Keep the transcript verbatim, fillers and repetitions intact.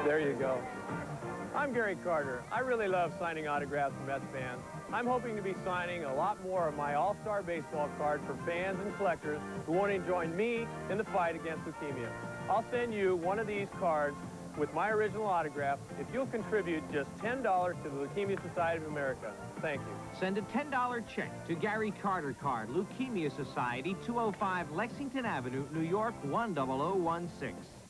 There you go. I'm Gary Carter. I really love signing autographs for Mets fans. I'm hoping to be signing a lot more of my All-Star Baseball card for fans and collectors who want to join me in the fight against leukemia. I'll send you one of these cards with my original autograph if you'll contribute just ten dollars to the Leukemia Society of America. Thank you. Send a ten dollar check to Gary Carter Card, Leukemia Society, two oh five Lexington Avenue, New York, one oh oh one six.